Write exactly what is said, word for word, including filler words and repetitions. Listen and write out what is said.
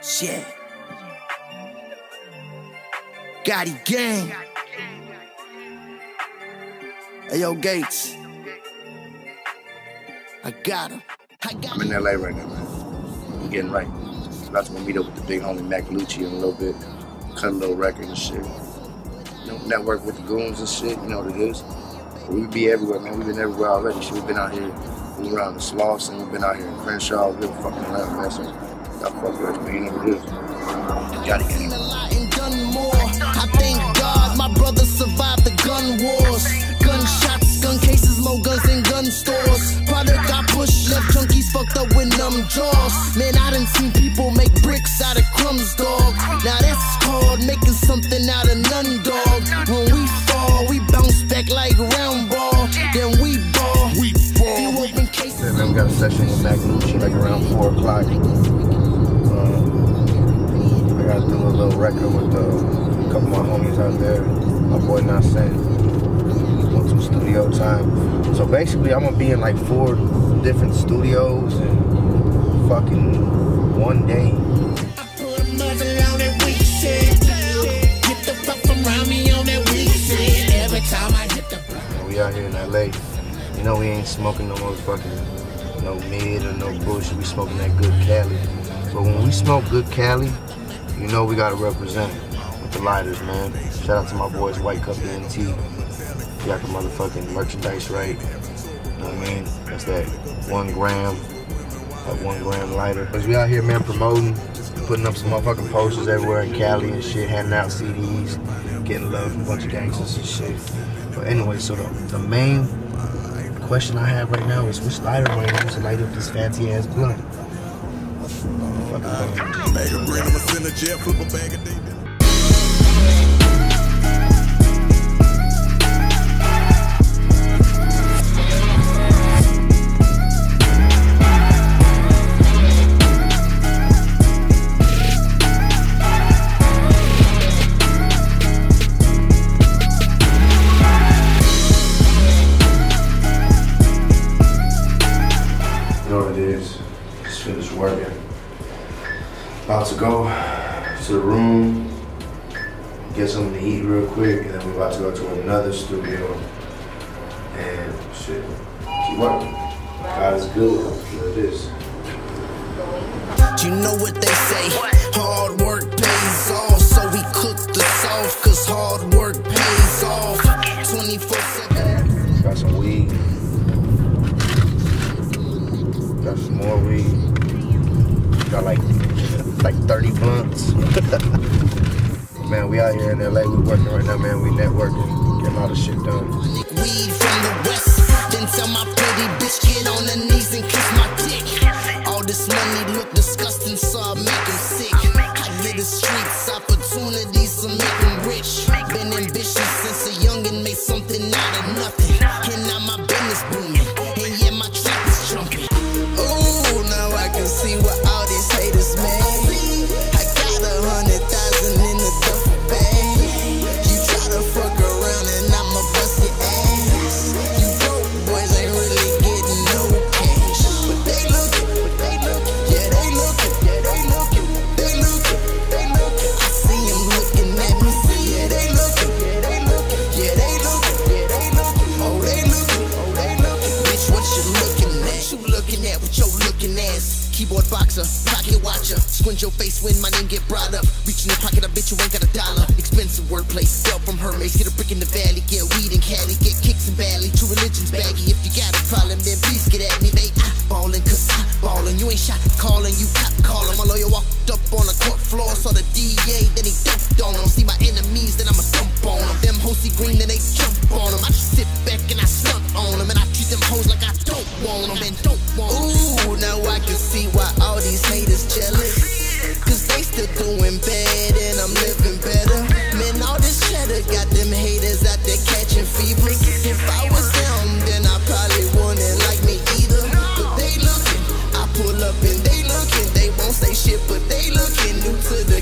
Shit. Gotti gang. Hey, yo, Gates. I got him. I got I'm in L A right now, man. I'm getting right. About to go meet up with the big homie Mac Lucci in a little bit. Cut a little record and shit. You know, network with the goons and shit. You know what it is. But we be everywhere, man. We've been everywhere already. Shit, we've been out here. We were around the Slauson. We've been out here in Crenshaw. We've been fucking around, man. So y'all fuck with us, man. You know what it is. Gotti gang. I thank God my brother survived the gun wars. Gunshots, gun cases, more guns in gun stores. Product got pushed, left junkies fucked up with numb jaws. Man, I done seen people make bricks out of crumbs, dog. Now that's called making something out of none, dog. When we fall, we bounce back like round ball. Then we ball. We ball. Few open cases. Yeah, man, we got a session with Mac Lucci like around four o'clock. Um, I gotta do a little record with uh, a couple of my homies out there. My boy Nascent. Want some studio time. So basically, I'm gonna be in like four different studios in fucking one day. I put a muzzle on that weak shit. Get the fuck around me on that weak shit. Every time I hit the You know, we out here in L A. You know we ain't smoking no motherfucking no mid or no bullshit. We smoking that good Cali. But when we smoke good Cali, you know we gotta represent with the lighters, man. Shout out to my boys White Cup E N T. Got the motherfucking merchandise right. You know what I mean? That's that one gram, that one gram lighter. Cause we out here, man, promoting, putting up some motherfucking posters everywhere in Cali and shit, handing out C Ds, getting love from a bunch of gangsters and shit. But anyway, so the, the main question I have right now is which lighter am I gonna use to light up this fancy ass blunt? Fucking Make a green, I'ma send a jet, flip a bag of David. Finished working. About to go to the room, get something to eat real quick, and then we're about to go to another studio and shit, keep working. God is good. Look at this. You know what they say, hard work pays off. So we cook the sauce, cause hard work pays off. twenty-four seven. Got some weed. Got some more weed. Got like like thirty blunts. Man, we out here in L A. We working right now, man. We networking, getting all the shit done. Weed from the west. Then tell my pretty bitch get on her knees and kiss my dick. All this money look disgusting, so I make him sick. I hit the streets, opportunities to make him rich. Been ambitious since a youngin', made something out of nothing. And now my business booming, and yeah, my trap is jumping. Ooh, now I can see what all these haters made. I got a hundred thousand in the duffel bag. You try to fuck around and I'ma bust your ass. You broke boys ain't really getting no cash, but they lookin', but they lookin', yeah they lookin', yeah they lookin', they lookin', they lookin'. I see them looking at me, yeah they lookin', yeah they lookin', yeah they lookin', yeah they lookin', oh they lookin', oh they lookin'. Bitch, what you looking at? You looking at what your looking ass? Keyboard boxer, pocket watcher. Squint your face when my name get brought up. Reach in your pocket, I bet you ain't got a dollar. Expensive wordplay, sell from Hermes. Get a brick in the valley, get weed in Cali. Get kicks in Bally, true religion's baggy. If you got a problem, then please get at me. They ballin', cause I ballin'. You ain't shot calling, you cop callin'. My lawyer walked up on the court floor, saw the D A, then he dumped on him. See my enemies, then I'ma dump on them. Them hoes see green, then they jump on them. I just sit back and I stunt on them. And I treat them hoes like I don't want them and don't want them. Ooh, now I can see why all these haters jealous. Cause they still doing bad and I'm living better. Man, all this cheddar got them haters out there catching fevers. If I was them, then I probably wouldn't like me either. But they looking, I pull up and they looking. They won't say shit, but they looking new to the